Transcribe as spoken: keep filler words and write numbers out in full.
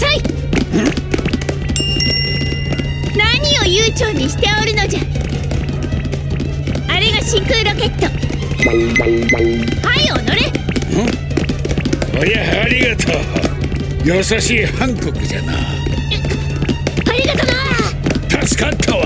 さい。何を悠長にしておるのじゃ。あれが真空ロケット。はいおのれ。 おやありがとう。優しいハンコックじゃな。 ありがとな。 助かったわ。